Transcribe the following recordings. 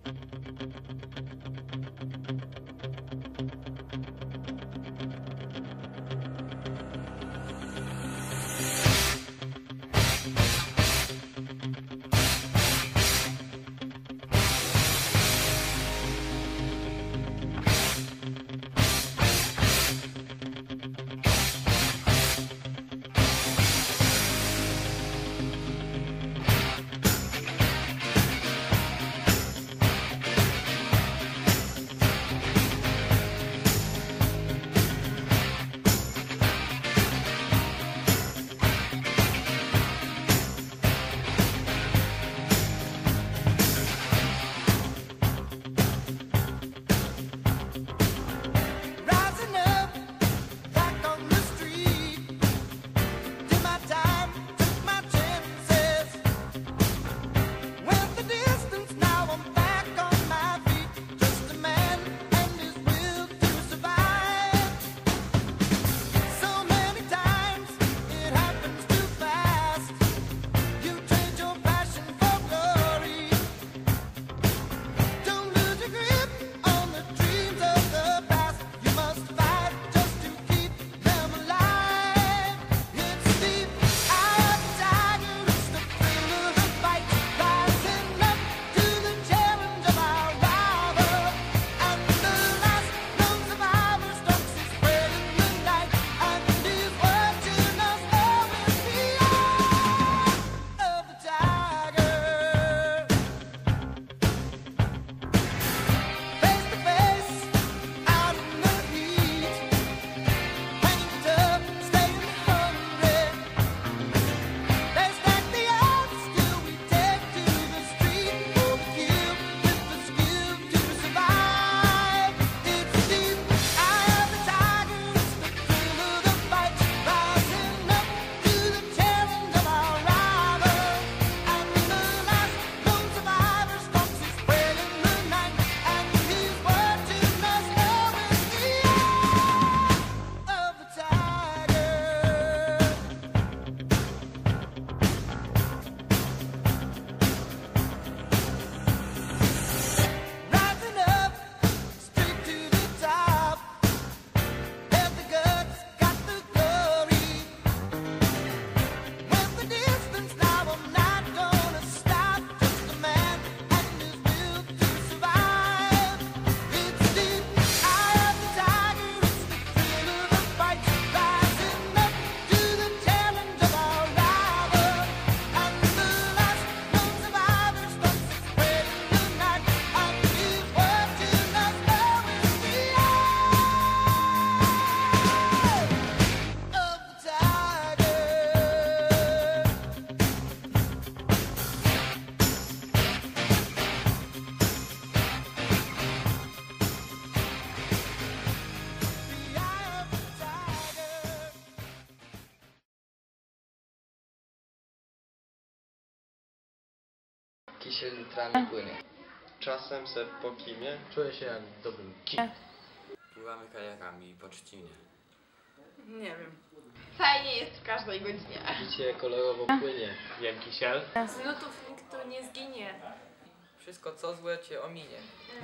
Kisiel litrami płynie. Czasem se po kimie czuję się jak w dobrym kinie. Pływamy kajakami po Trzcinie. Nie wiem. Fajnie jest w każdej godzinie. Życie kolorowo płynie. Jem kisiel. Z lutów nikt tu nie zginie. Wszystko co złe cię ominie.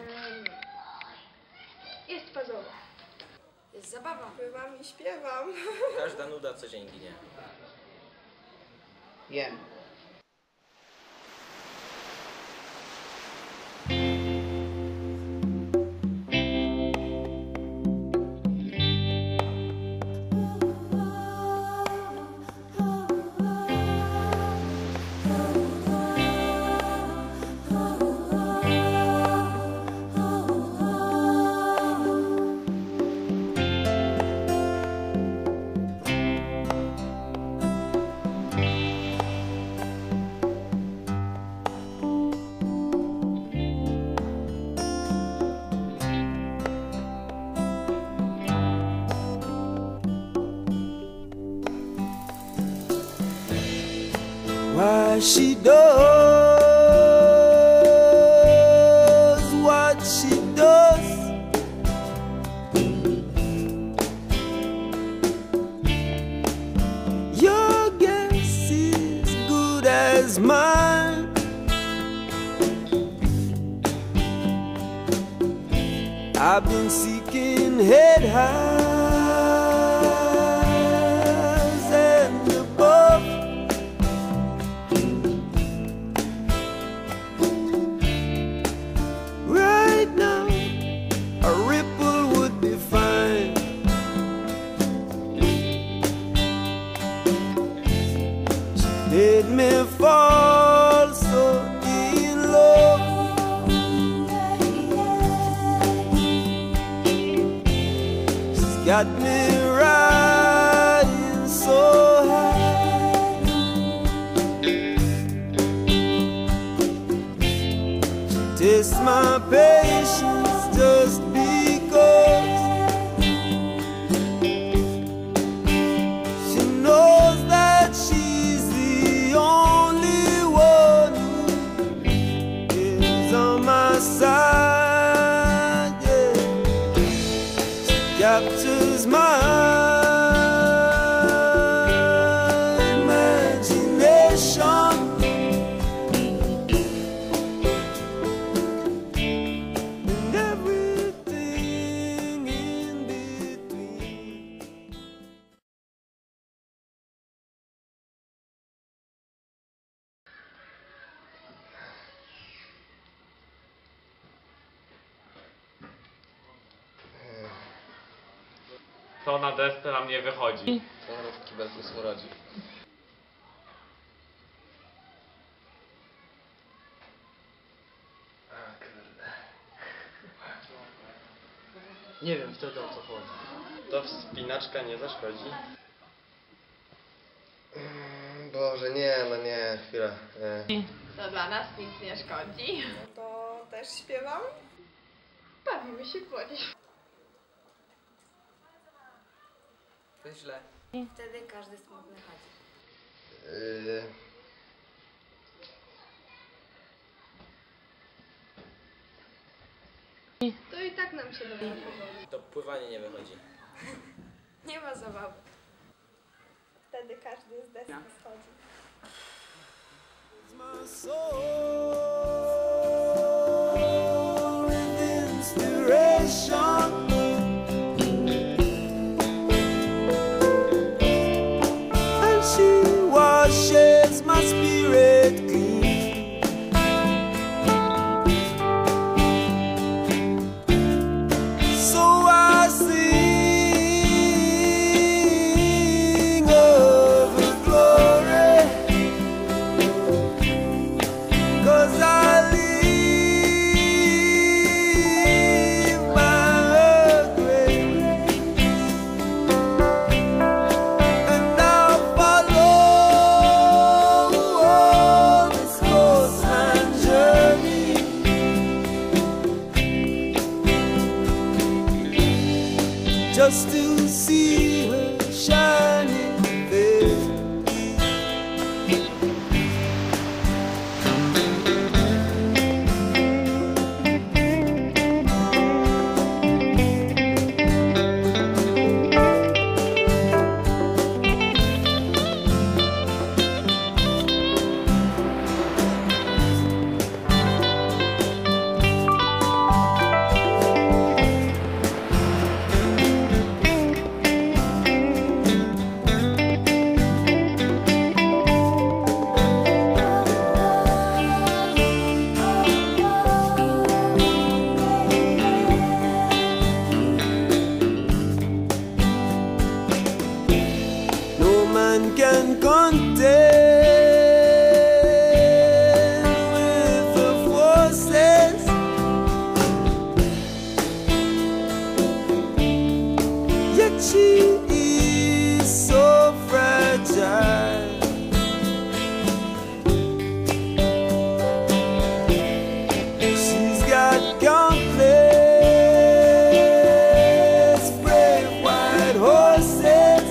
Jest fazowo. Jest zabawa. Pływam i śpiewam. Każda nuda co dzień ginie. Jem. Why she does what she does. Your guess is good as mine. I've been seeking head highs and above. Right now, a ripple would be fine. She made me fall so in love. She's got me riding so high. She tests my patience just because she knows that she's the only one who is on my side. Yeah. She captures my imagination. And everything in between. To na desce na mnie wychodzi. Co on w kibelku smrodzi? A kurde. Nie wiem wtedy o co chodzi. To wspinaczka nie zaszkodzi? Boże, nie, no nie, chwila. To dla nas nic nie szkodzi. No to też śpiewam? Bawimy się w wodzie. To jest źle. Wtedy każdy smutny chodzi. To i tak nam się doda powoli. To pływanie nie wychodzi. Nie ma zabawy. Wtedy każdy z deski schodzi. My soul with inspiration. And she washes my spirit clean. So I sing of her glory. 'Cause I live by her grace, and I'll follow this coastline journey, just to see her shining face. No man can contend with the forces. Yet she is so fragile. She's got countless brave white horses.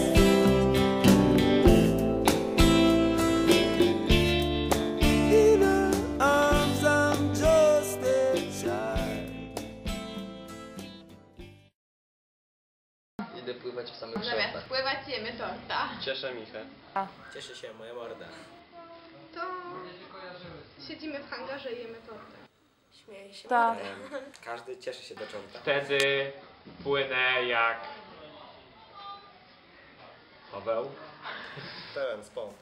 In her arms I'm just a child. Idę pływać w samych Zamiast szortach. pływać jemy torta. Cieszę Michę. Cieszy się moja morda. To siedzimy w hangarze i jemy tortę. Śmieje się. Tak. Każdy cieszy się do czorta. Wtedy płynę jak Paweł. Pełen spąk.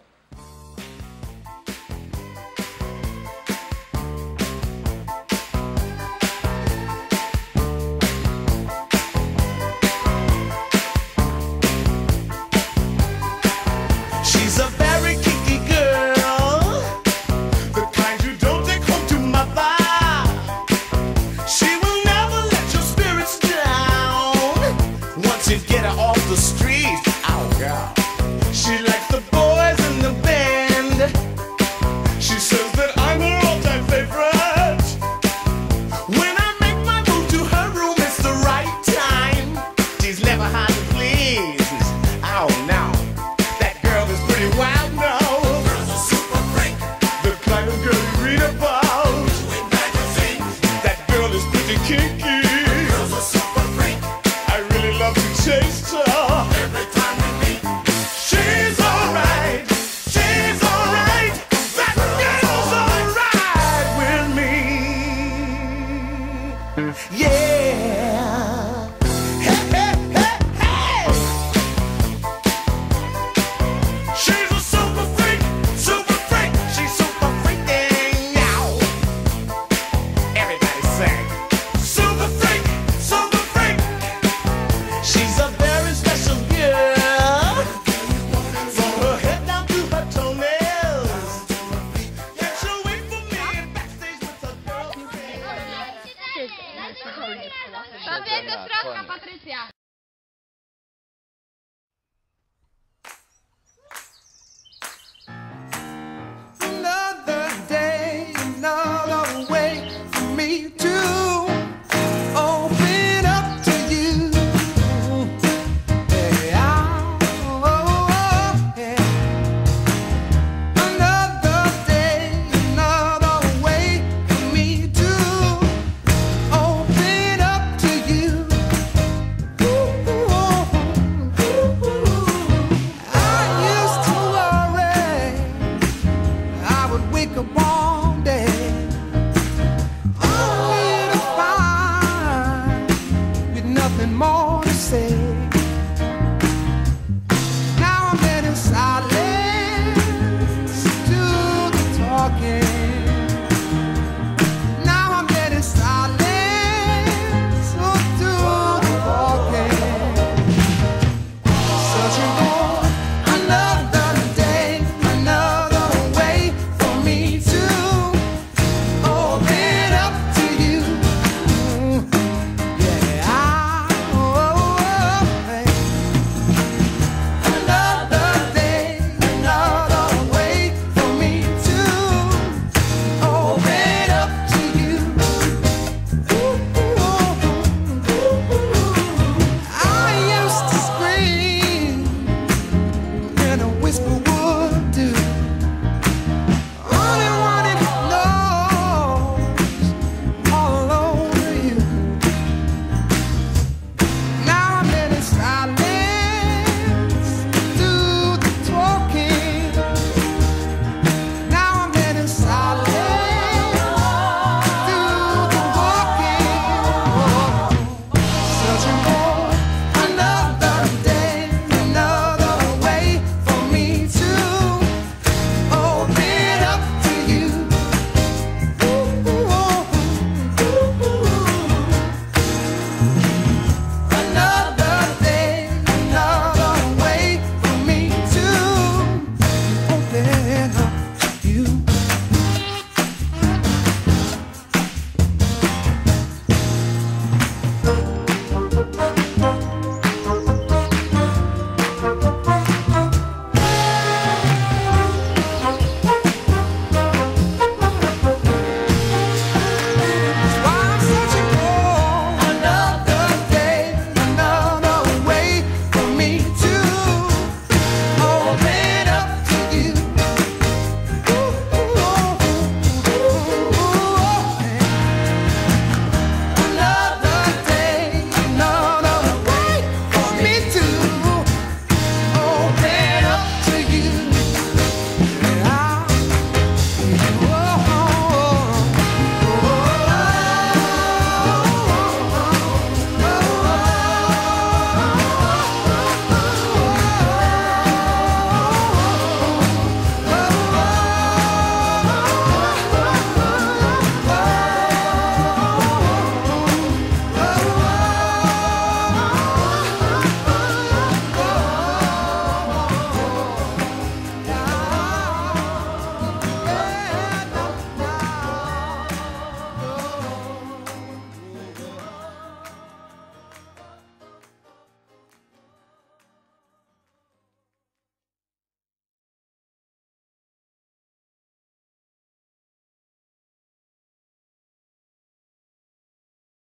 She's a very kinky girl, the kind you don't take home to mother. She will never let your spirits down once you get her off the street. Oh God, she likes the boys in the band. She says that I'm her all-time favorite. When I make my move to her room, it's the right time. She's never hard to please. Oh no. Pretty wild now. Girls are super freak. The kind of girl you read about in magazines. That girl is pretty kinky. Girls are super freak. I really love to chase her every time we meet. She's alright. She's alright. That girl's alright with me. Yeah. Hey, hey, hey, hey. She's a super freak, she's super freaking now. Everybody sing. Super freak, she's a very special girl. From her head down to her toenails. Can't you wait for me backstage with her girlfriend? Tobie to trochę, Patrycja.